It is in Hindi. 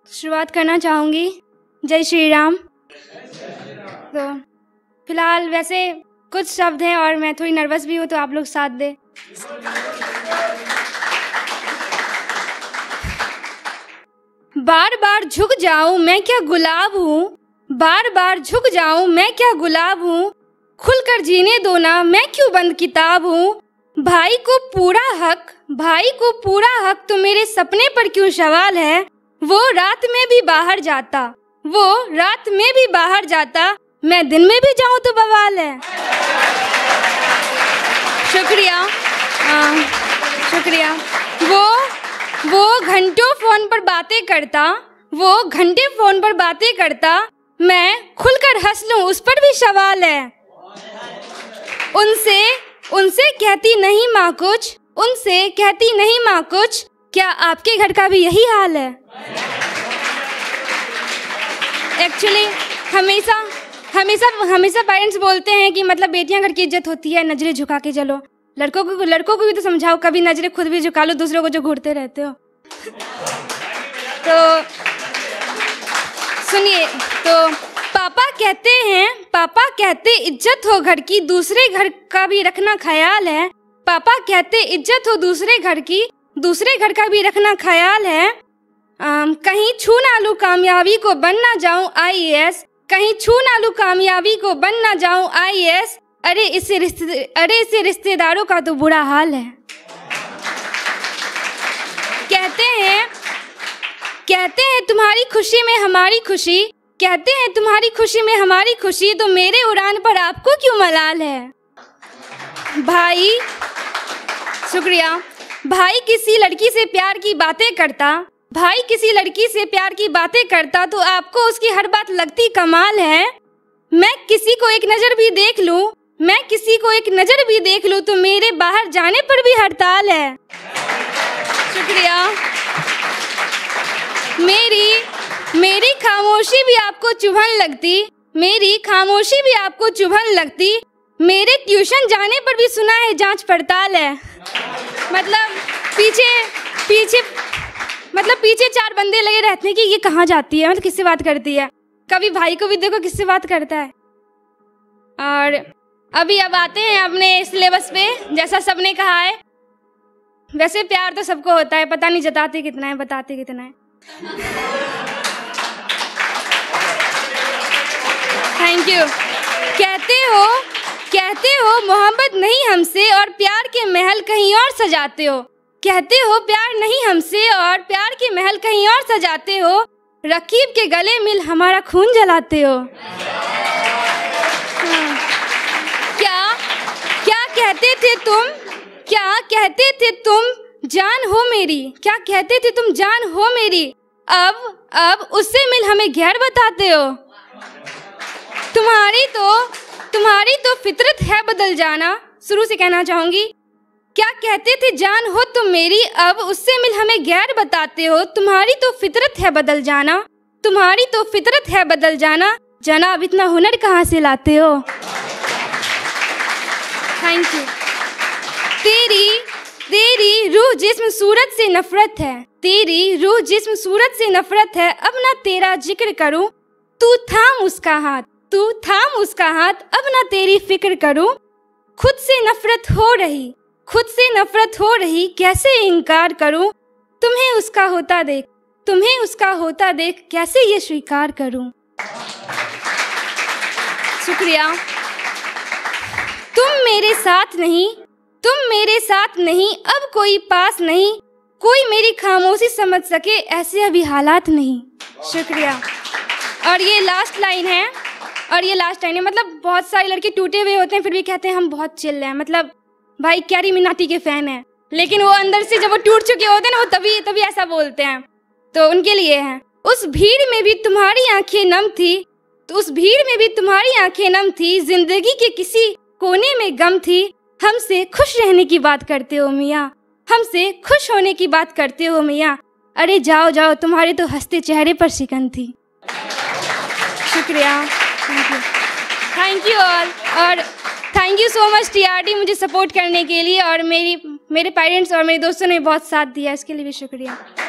शुरुआत करना चाहूँगी। जय श्री राम। तो फिलहाल वैसे कुछ शब्द हैं और मैं थोड़ी नर्वस भी हूँ, तो आप लोग साथ दें। बार बार झुक जाऊं मैं क्या गुलाब हूँ, बार बार झुक जाऊं मैं क्या गुलाब हूँ, खुलकर जीने दो ना मैं क्यों बंद किताब हूँ। भाई को पूरा हक तो मेरे सपने पर क्यों सवाल है। वो रात में भी बाहर जाता, मैं दिन में भी जाऊं तो बवाल है। शुक्रिया। वो घंटों फोन पर बातें करता, मैं खुलकर हंस लूं उस पर भी सवाल है। उनसे कहती नहीं माँ कुछ, क्या आपके घर का भी यही हाल है। एक्चुअली हमेशा पेरेंट्स बोलते हैं कि मतलब बेटियां घर की इज्जत होती है, नजरें झुका के चलो। लड़कों को भी तो समझाओ, कभी नजरें खुद भी झुका लो दूसरों को जो घूरते रहते हो। तो सुनिए, तो पापा कहते इज्जत हो घर की, दूसरे घर का भी रखना ख्याल है। पापा कहते इज्जत हो दूसरे घर का भी रखना ख्याल है। कहीं छू ना लूं कामयाबी को बन ना जाऊं IAS, कहीं छू ना लूं कामयाबी को बन ना जाऊं IAS। अरे इससे रिश्तेदारों का तो बुरा हाल है। कहते हैं तुम्हारी खुशी में हमारी खुशी, कहते हैं तुम्हारी खुशी में हमारी खुशी, तो मेरे उड़ान पर आपको क्यों मलाल है। भाई शुक्रिया। भाई किसी लड़की से प्यार की बातें करता, तो आपको उसकी हर बात लगती कमाल है। मैं किसी को एक नज़र भी देख लूं, तो मेरे बाहर जाने पर भी हड़ताल है। शुक्रिया। मेरी खामोशी भी आपको चुभन लगती, मेरे ट्यूशन जाने पर भी सुना है जांच पड़ताल है। मतलब पीछे 4 बंदे लगे रहते हैं कि ये कहाँ जाती है, मतलब किससे बात करती है। कभी भाई को भी देखो किससे बात करता है। और अब आते हैं अपने सिलेबस पे। जैसा सबने कहा है, वैसे प्यार तो सबको होता है, पता नहीं जताते कितना है, बताते कितना है। Thank you. कहते हो मोहब्बत नहीं हमसे और प्यार के महल कहीं और सजाते हो। कहते हो प्यार नहीं हमसे और प्यार के महल कहीं और सजाते हो, रकीब के गले मिल हमारा खून जलाते हो। क्या कहते थे तुम जान हो मेरी, क्या कहते थे तुम जान हो मेरी, अब उससे मिल हमें गैर बताते हो। तुम्हारी तो फितरत है बदल जाना। शुरू से कहना चाहूंगी, क्या कहते थे जान हो तुम मेरी, अब उससे मिल हमें गैर बताते हो। तुम्हारी तो फितरत है बदल जाना, जनाब इतना हुनर कहाँ से लाते हो। Thank you. तेरी रूह जिस्म सूरत से नफरत है, अब ना तेरा जिक्र करूं, तू थाम उसका हाथ, अब ना तेरी फिक्र करूं। खुद से नफरत हो रही, कैसे इनकार करूं। तुम्हें उसका होता देख, कैसे ये स्वीकार करूं। शुक्रिया। तुम मेरे साथ नहीं, अब कोई पास नहीं, कोई मेरी खामोशी समझ सके, ऐसे अभी हालात नहीं। शुक्रिया। और ये लास्ट लाइन है, मतलब बहुत सारे लड़के टूटे हुए होते हैं फिर भी कहते हैं हम बहुत चिल हैं। मतलब भाई कैरी मिनाटी के फैन हैं, लेकिन वो अंदर से जब वो टूट चुके होते हैं ना, वो तभी ऐसा बोलते हैं। तो उनके लिए है। उस भीड़ में भी तुम्हारी आंखें नम थी, जिंदगी के किसी कोने में गम थी। हमसे खुश रहने की बात करते हो मियाँ, हमसे खुश होने की बात करते हो मियाँ। अरे जाओ तुम्हारे तो हंसते चेहरे पर शिकन थी। शुक्रिया। थैंक यू ऑल, और thank you so much TRT मुझे सपोर्ट करने के लिए, और मेरे पेरेंट्स और मेरे दोस्तों ने बहुत साथ दिया, इसके लिए भी शुक्रिया।